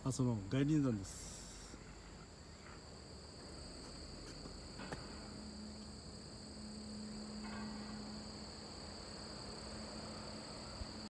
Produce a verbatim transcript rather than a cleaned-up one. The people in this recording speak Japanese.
阿蘇の外輪山です。